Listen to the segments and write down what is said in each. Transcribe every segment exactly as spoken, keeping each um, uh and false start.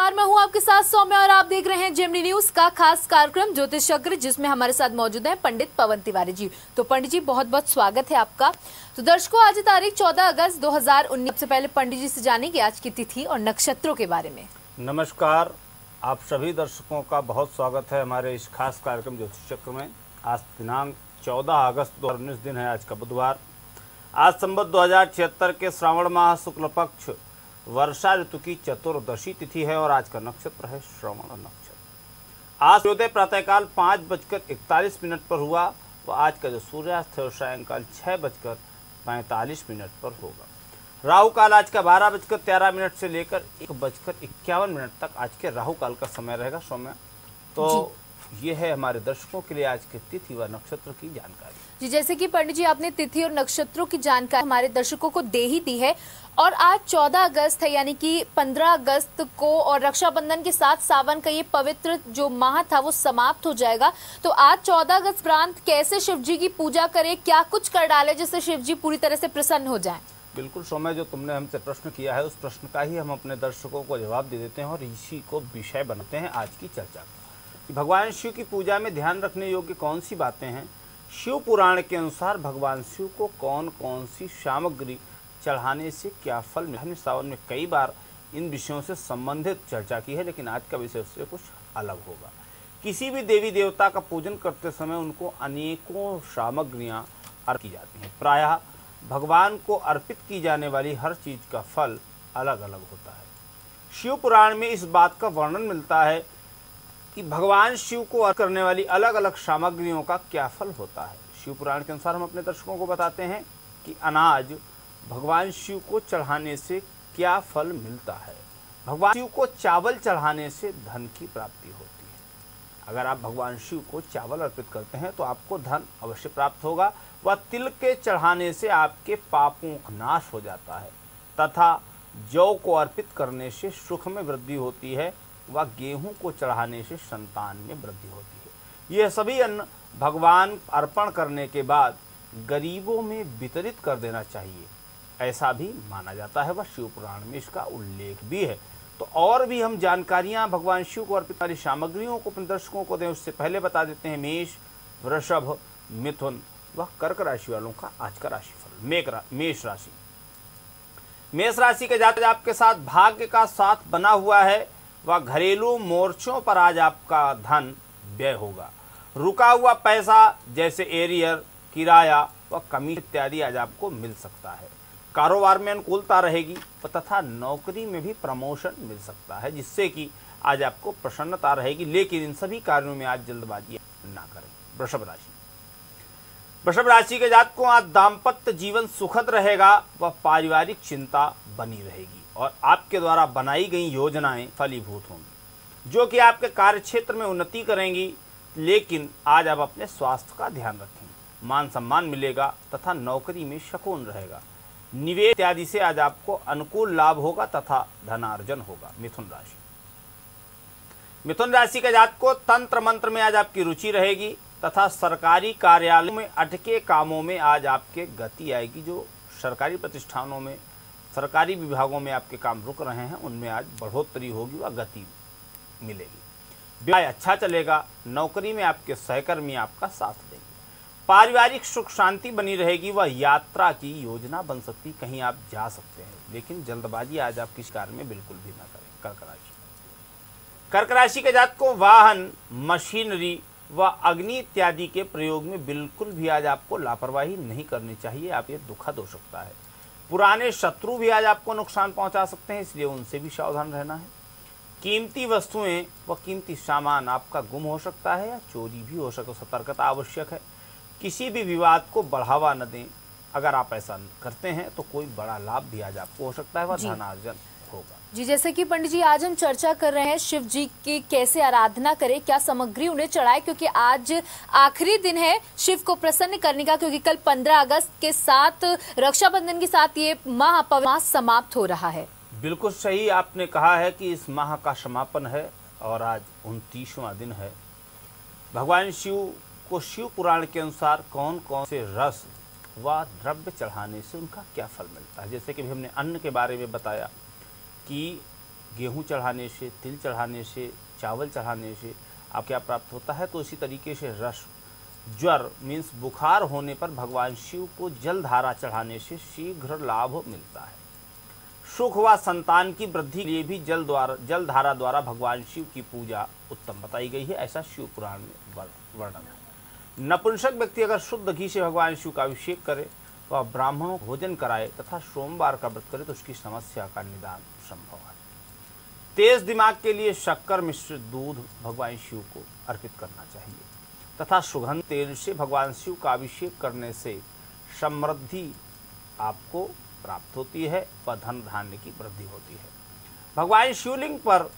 नमस्कार, मैं हूं आपके साथ सौम्या और आप देख रहे हैं जेमिनी न्यूज का खास कार्यक्रम ज्योतिष चक्र, जिसमें हमारे साथ मौजूद हैं पंडित पवन तिवारी जी। तो पंडित जी, बहुत बहुत स्वागत है आपका। तो दर्शकों, आज तारीख चौदह अगस्त दो हजार उन्नीस। सबसे पहले पंडित जी से जानेंगे आज की तिथि और नक्षत्रों के बारे में। नमस्कार, आप सभी दर्शकों का बहुत स्वागत है हमारे इस खास कार्यक्रम ज्योतिष चक्र में। आज दिनांक चौदह अगस्त दो हजार उन्नीस दिन है, आज का बुधवार। आज संवत दो हजार छिहत्तर के श्रावण माह शुक्ल पक्ष वर्षा ऋतु की चतुर्दशी तिथि है और आज का नक्षत्र है श्रवण नक्षत्र। आज सूर्योदय प्रातःकाल पाँच बजकर इकतालीस मिनट पर हुआ व आज का जो सूर्यास्त है वो सायंकाल छः बजकर पैंतालीस मिनट पर होगा। राहु काल आज का बारह बजकर तेरह मिनट से लेकर एक बजकर इक्यावन मिनट तक आज के राहु काल का समय रहेगा। सौम्या, तो ये है हमारे दर्शकों के लिए आज के तिथि व नक्षत्र की जानकारी। जी, जैसे कि पंडित जी आपने तिथि और नक्षत्रों की जानकारी हमारे दर्शकों को दे ही दी है, और आज चौदह अगस्त है, यानी कि पंद्रह अगस्त को और रक्षाबंधन के साथ सावन का ये पवित्र जो माह था वो समाप्त हो जाएगा। तो आज चौदह अगस्त प्रांत कैसे शिव जी की पूजा करें, क्या कुछ कर डाले जिससे शिव जी पूरी तरह से प्रसन्न हो जाएं? बिल्कुल सौम्य, जो तुमने हमसे प्रश्न किया है उस प्रश्न का ही हम अपने दर्शकों को जवाब दे देते हैं और इसी को विषय बनाते हैं आज की चर्चा का। भगवान शिव की पूजा में ध्यान रखने योग्य कौन सी बातें हैं? शिव पुराण के अनुसार भगवान शिव को कौन कौन सी सामग्री चढ़ाने से क्या फल मिला। हमने सावन में कई बार इन विषयों से संबंधित चर्चा की है, लेकिन आज का विषय उससे कुछ अलग होगा। किसी भी देवी देवता का पूजन करते समय उनको अनेकों सामग्रियां अर्पित की जाती हैं। प्रायः भगवान को अर्पित की जाने वाली हर चीज का फल अलग अलग होता है। शिव पुराण में इस बात का वर्णन मिलता है कि भगवान शिव को अर्पित करने वाली अलग अलग सामग्रियों का क्या फल होता है। शिव पुराण के अनुसार हम अपने दर्शकों को बताते हैं कि अनाज भगवान शिव को चढ़ाने से क्या फल मिलता है। भगवान शिव को चावल चढ़ाने से धन की प्राप्ति होती है। अगर आप भगवान शिव को चावल अर्पित करते हैं तो आपको धन अवश्य प्राप्त होगा। वह तिल के चढ़ाने से आपके पापों का नाश हो जाता है तथा जौ को अर्पित करने से सुख में वृद्धि होती है। वह गेहूं को चढ़ाने से संतान में वृद्धि होती है। यह सभी अन्न भगवान अर्पण करने के बाद गरीबों में वितरित कर देना चाहिए, ऐसा भी माना जाता है। वह शिव पुराण में इसका उल्लेख भी है। तो और भी हम जानकारियां भगवान शिव को अर्पित वाली सामग्रियों को अपने दर्शकों को दें, उससे पहले बता देते हैं मेष, वृषभ, मिथुन व कर्क राशि वालों का आज का राशिफल। मेष राशि मेष राशि के जातक आपके साथ भाग्य का साथ बना हुआ है। वह घरेलू मोर्चों पर आज आपका धन व्यय होगा। रुका हुआ पैसा जैसे एरियर, किराया व कमीशन इत्यादि आज आपको मिल सकता है। कारोबार में अनुकूलता रहेगी तथा नौकरी में भी प्रमोशन मिल सकता है, जिससे कि आज आपको प्रसन्नता रहेगी। लेकिन इन सभी कार्यों में आज जल्दबाजी ना करें। वृषभ राशि वृषभ राशि के जातकों आज दाम्पत्य जीवन सुखद रहेगा व पारिवारिक चिंता बनी रहेगी और आपके द्वारा बनाई गई योजनाएं फलीभूत होंगी, जो कि आपके कार्य क्षेत्र में उन्नति करेंगी। लेकिन आज आप अपने स्वास्थ्य का ध्यान रखें। मान सम्मान मिलेगा तथा नौकरी में सुकून रहेगा। निवेश इत्यादि से आज आपको अनुकूल लाभ होगा तथा धनार्जन होगा। मिथुन राशि मिथुन राशि के जातकों तंत्र मंत्र में आज आपकी रुचि रहेगी तथा सरकारी कार्यालयों में अटके कामों में आज आपके गति आएगी। जो सरकारी प्रतिष्ठानों में, सरकारी विभागों में आपके काम रुक रहे हैं, उनमें आज बढ़ोतरी होगी व गति मिलेगी। व्यवसाय अच्छा चलेगा। नौकरी में आपके सहकर्मी आपका साथ देंगे। पारिवारिक सुख शांति बनी रहेगी व यात्रा की योजना बन सकती, कहीं आप जा सकते हैं। लेकिन जल्दबाजी आज आप किस कार्य में बिल्कुल भी ना करें। कर्क राशि कर्क राशि के जातकों वाहन, मशीनरी व अग्नि इत्यादि के प्रयोग में बिल्कुल भी आज आपको लापरवाही नहीं करनी चाहिए। आप ये दुखद हो सकता है। पुराने शत्रु भी आज आपको नुकसान पहुंचा सकते हैं, इसलिए उनसे भी सावधान रहना है। कीमती वस्तुएं व कीमती सामान आपका गुम हो सकता है या चोरी भी हो सकता है। सतर्कता आवश्यक है। किसी भी विवाद को बढ़ावा न दें। अगर आप ऐसा करते हैं तो कोई बड़ा लाभ भी आज आपको हो सकता है व धनार्जन होगा। जी, जैसे कि पंडित जी आज हम चर्चा कर रहे हैं शिव जी की कैसे आराधना करें, क्या सामग्री उन्हें चढ़ाए, क्योंकि आज आखिरी दिन है शिव को प्रसन्न करने का, क्योंकि कल पंद्रह अगस्त के साथ रक्षाबंधन के साथ ये माह पवित्र माह समाप्त हो रहा है। बिल्कुल सही आपने कहा है कि इस माह का समापन है और आज उनतीसवां दिन है। भगवान शिव को शिव पुराण के अनुसार कौन कौन से रस व द्रव्य चढ़ाने से उनका क्या फल मिलता है। जैसे कि हमने अन्न के बारे में बताया कि गेहूं चढ़ाने से, तिल चढ़ाने से, चावल चढ़ाने से आप क्या प्राप्त होता है। तो इसी तरीके से रस ज्वर मीन्स बुखार होने पर भगवान शिव को जल धारा चढ़ाने से शीघ्र लाभ मिलता है। सुख व संतान की वृद्धि के लिए भी जल द्वारा जल धारा द्वारा भगवान शिव की पूजा उत्तम बताई गई है, ऐसा शिव पुराण में वर्णन है। नपुंसक व्यक्ति अगर शुद्ध घी से भगवान शिव का अभिषेक करे, वह ब्राह्मणों को भोजन कराए तथा सोमवार का व्रत करे तो उसकी समस्या का निदान संभव है। तेज दिमाग के लिए शक्कर मिश्रित दूध भगवान शिव को अर्पित करना चाहिए तथा सुगंध तेल से भगवान शिव का अभिषेक करने से समृद्धि आपको प्राप्त होती है व धन धान्य की वृद्धि होती है। भगवान शिवलिंग पर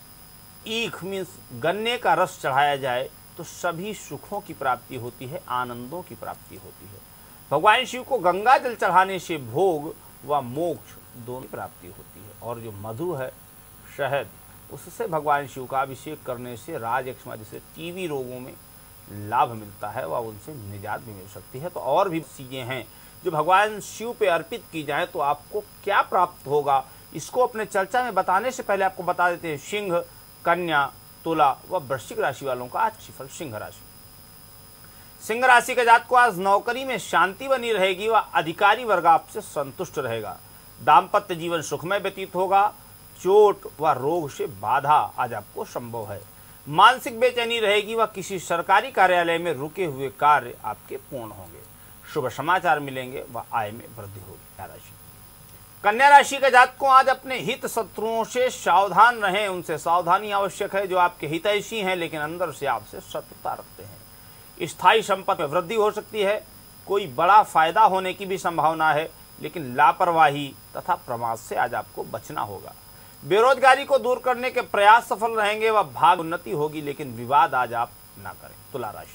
ईख मीन्स गन्ने का रस चढ़ाया जाए तो सभी सुखों की प्राप्ति होती है, आनंदों की प्राप्ति होती है। भगवान शिव को गंगा जल चढ़ाने से भोग व मोक्ष दोनों प्राप्ति होती है। और जो मधु है, शहद, उससे भगवान शिव का अभिषेक करने से राजयक्ष्मा जैसे टीबी रोगों में लाभ मिलता है व उनसे निजात भी मिल सकती है। तो और भी चीज़ें हैं जो भगवान शिव पे अर्पित की जाए तो आपको क्या प्राप्त होगा, इसको अपने चर्चा में बताने से पहले आपको बता देते हैं सिंह, कन्या, तुला व वृश्चिक राशि वालों का आज फल। सिंह राशि सिंह राशि के जात को आज नौकरी में शांति बनी रहेगी व अधिकारी वर्ग आपसे संतुष्ट रहेगा। दाम्पत्य जीवन सुखमय व्यतीत होगा। चोट व रोग से बाधा आज आपको संभव है। मानसिक बेचैनी रहेगी व किसी सरकारी कार्यालय में रुके हुए कार्य आपके पूर्ण होंगे। शुभ समाचार मिलेंगे व आय में वृद्धि होगी। राशि कन्या राशि के जातक को आज अपने हित शत्रुओं से सावधान रहें, उनसे सावधानी आवश्यक है जो आपके हितैषी हैं लेकिन अंदर से आपसे शत्रुता रखते हैं। स्थायी संपत्ति में वृद्धि हो सकती है। कोई बड़ा फायदा होने की भी संभावना है लेकिन लापरवाही तथा प्रमाद से आज आपको बचना होगा। बेरोजगारी को दूर करने के प्रयास सफल रहेंगे व भाग उन्नति होगी लेकिन विवाद आज आप ना करें। तुला राशि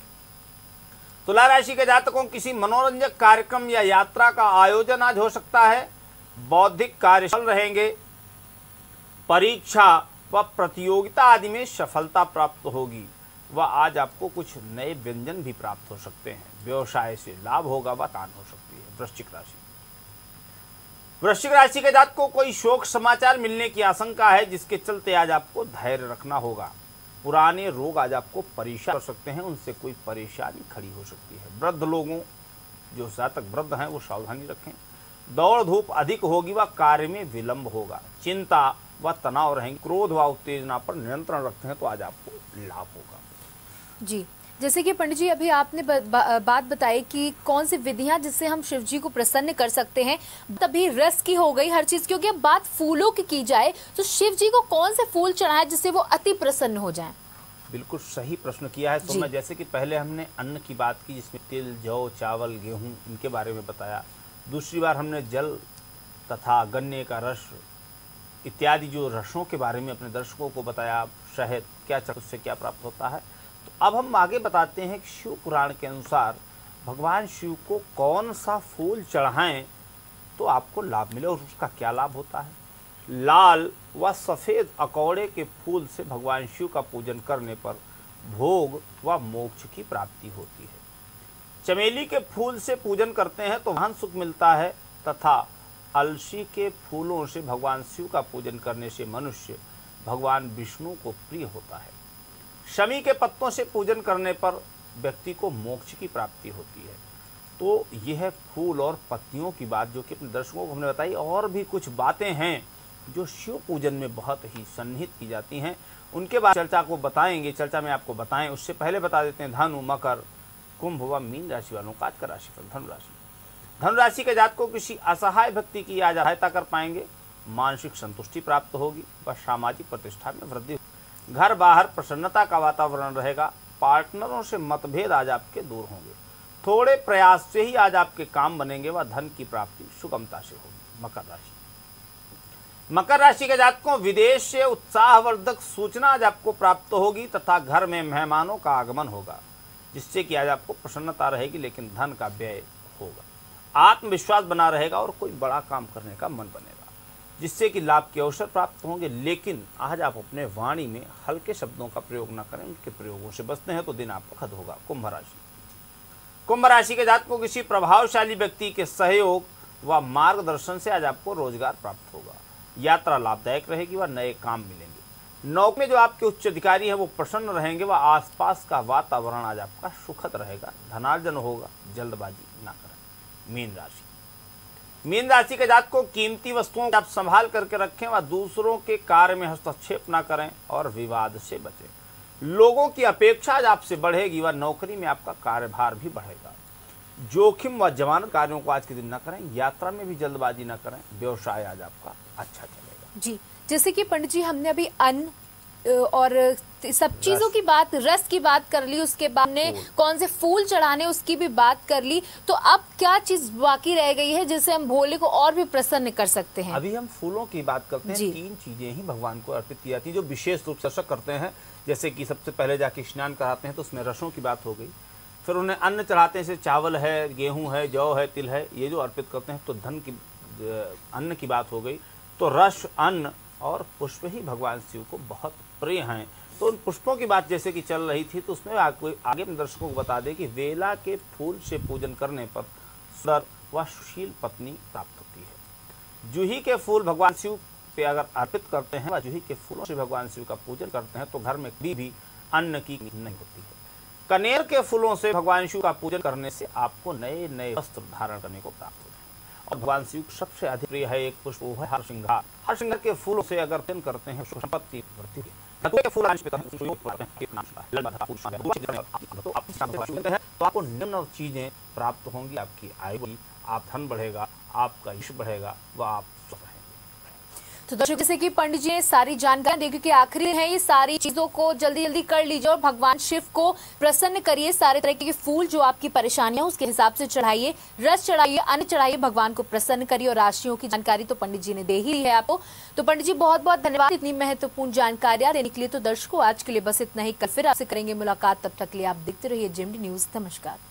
तुला राशि के जातकों किसी मनोरंजक कार्यक्रम या यात्रा का आयोजन आज हो सकता है। बौद्धिक कार्य सफल रहेंगे। परीक्षा व प्रतियोगिता आदि में सफलता प्राप्त होगी व आज आपको कुछ नए व्यंजन भी प्राप्त हो सकते हैं। व्यवसाय से लाभ होगा व तान हो सकती है। वृश्चिक राशि वृश्चिक राशि के जातकों को कोई शोक समाचार मिलने की आशंका है जिसके चलते आज आपको धैर्य रखना होगा। पुराने रोग आज आपको परेशान कर सकते हैं, उनसे कोई परेशानी खड़ी हो सकती है। वृद्ध लोगों जो जातक वृद्ध हैं वो सावधानी रखें। दौड़ धूप अधिक होगी व कार्य में विलंब होगा। चिंता व तनाव रहेंगे। क्रोध व उत्तेजना पर नियंत्रण रखते हैं तो आज आपको लाभ होगा। जी, जैसे कि पंडित जी अभी आपने ब, बा, बात बताई कि कौन सी विधियां जिससे हम शिव जी को प्रसन्न कर सकते हैं, तभी रस की हो गई हर चीज, क्योंकि अब बात फूलों की की जाए तो शिव जी को कौन से फूल चढ़ाए जिससे वो अति प्रसन्न हो जाएं? बिल्कुल सही प्रश्न किया है। तो मैं जैसे कि पहले हमने अन्न की बात की जिसमें तिल, जौ, चावल, गेहूं इनके बारे में बताया। दूसरी बार हमने जल तथा गन्ने का रस इत्यादि जो रसों के बारे में अपने दर्शकों को बताया। शहद क्या उससे क्या प्राप्त होता है। तो अब हम आगे बताते हैं कि शिव पुराण के अनुसार भगवान शिव को कौन सा फूल चढ़ाएं तो आपको लाभ मिले और उसका क्या लाभ होता है। लाल व सफ़ेद अकौड़े के फूल से भगवान शिव का पूजन करने पर भोग व मोक्ष की प्राप्ति होती है। चमेली के फूल से पूजन करते हैं तो महान सुख मिलता है तथा अलसी के फूलों से भगवान शिव का पूजन करने से मनुष्य भगवान विष्णु को प्रिय होता है। शमी के पत्तों से पूजन करने पर व्यक्ति को मोक्ष की प्राप्ति होती है। तो यह फूल और पत्तियों की बात जो कि अपने दर्शकों को हमने बताई। और भी कुछ बातें हैं जो शिव पूजन में बहुत ही सन्निहित की जाती हैं, उनके बाद चर्चा को बताएंगे। चर्चा में आपको बताएं उससे पहले बता देते हैं धनु, मकर, कुंभ व मीन राशि वालों का आज का राशिफल। धनुराशि धनुराशि के जातक को किसी असहाय व्यक्ति की आज सहायता कर पाएंगे। मानसिक संतुष्टि प्राप्त होगी व सामाजिक प्रतिष्ठा में वृद्धि। घर बाहर प्रसन्नता का वातावरण रहेगा। पार्टनरों से मतभेद आज आपके दूर होंगे। थोड़े प्रयास से ही आज आपके काम बनेंगे व धन की प्राप्ति सुगमता से होगी। मकर राशि मकर राशि के जातकों विदेश से उत्साहवर्धक सूचना आज आपको प्राप्त होगी तथा घर में मेहमानों का आगमन होगा जिससे कि आज आपको प्रसन्नता रहेगी लेकिन धन का व्यय होगा। आत्मविश्वास बना रहेगा और कोई बड़ा काम करने का मन बनेगा जिससे कि लाभ के अवसर प्राप्त होंगे। लेकिन आज आप अपने वाणी में हल्के शब्दों का प्रयोग न करें, उनके प्रयोगों से बचते हैं तो दिन आपका खद होगा। कुंभ राशि कुंभ राशि के जातकों को किसी प्रभावशाली व्यक्ति के सहयोग व मार्गदर्शन से आज आपको रोजगार प्राप्त होगा। यात्रा लाभदायक रहेगी व नए काम मिलेंगे। नौकरी में जो आपके उच्च अधिकारी हैं वो प्रसन्न रहेंगे व आसपास का वातावरण आज आपका सुखद रहेगा। धनार्जन होगा, जल्दबाजी ना करें। मीन राशि मीन राशि के जातक को कीमती वस्तुओं को आप संभाल करके रखें व दूसरों के कार्य में हस्तक्षेप ना करें और विवाद से बचें। लोगों की अपेक्षा आज आपसे बढ़ेगी व नौकरी में आपका कार्यभार भी बढ़ेगा। जोखिम व जमानत कार्यों को आज के दिन न करें। यात्रा में भी जल्दबाजी न करें। व्यवसाय आज आपका अच्छा चलेगा। जी, जैसे कि पंडित जी हमने अभी अन्न और सब चीजों की बात, रस की बात कर ली, उसके बाद ने कौन से फूल चढ़ाने उसकी भी बात कर ली, तो अब क्या चीज बाकी रह गई है जिससे हम भोले को और भी प्रसन्न कर सकते हैं? अभी हम फूलों की बात करते हैं। तीन चीजें ही भगवान को अर्पित की जाती है जो विशेष रूप से करते हैं। जैसे कि सबसे पहले जाके स्नान कराते हैं तो उसमें रसों की बात हो गई। फिर उन्हें अन्न चढ़ाते हैं, जैसे चावल है, गेहूं है, जौ है, तिल है, ये जो अर्पित करते हैं तो धन की अन्न की बात हो गई। तो रस, अन्न और पुष्प ही भगवान शिव को बहुत प्रिय हैं। तो उन पुष्पों की बात जैसे कि चल रही थी तो उसमें आगे अपने दर्शकों को बता दें कि वेला के फूल से पूजन करने पर सुंदर व सुशील पत्नी प्राप्त होती है। जूही के फूल भगवान शिव पे अगर अर्पित करते हैं व जूही के फूलों से भगवान शिव का पूजन करते हैं तो घर में कभी भी अन्न की कमी नहीं होती है। कनेर के फूलों से भगवान शिव का पूजन करने से आपको नए नए वस्त्र धारण करने को प्राप्त होते हैं। और भगवान शिव सबसे अधिक प्रिय है एक पुष्प है हरसिंगार। हरसिंगार के फूलों से अगर पूजन करते हैं संपत्ति वृद्धि के फूल तो आपको निम्न चीजें प्राप्त होंगी। आपकी आयु, आप धन बढ़ेगा, आपका यश बढ़ेगा व आप स्वस्थ रहेंगे। तो दर्शक, जैसे कि पंडित जी ने सारी जानकारी दी, क्योंकि आखिरी है ये सारी चीजों को जल्दी जल्दी कर लीजिए और भगवान शिव को प्रसन्न करिए। सारे तरह के फूल जो आपकी परेशानियां उसके हिसाब से चढ़ाइए, रस चढ़ाइए, अन्न चढ़ाइए, भगवान को प्रसन्न करिए। और राशियों की जानकारी तो पंडित जी ने दे ही है आपको। तो पंडित जी बहुत बहुत धन्यवाद इतनी महत्वपूर्ण जानकारियां देने के लिए। तो दर्शकों, आज के लिए बस इतना ही। कल फिर आपसे करेंगे मुलाकात। तब तक के लिए आप देखते रहिए जेएमडी न्यूज। नमस्कार।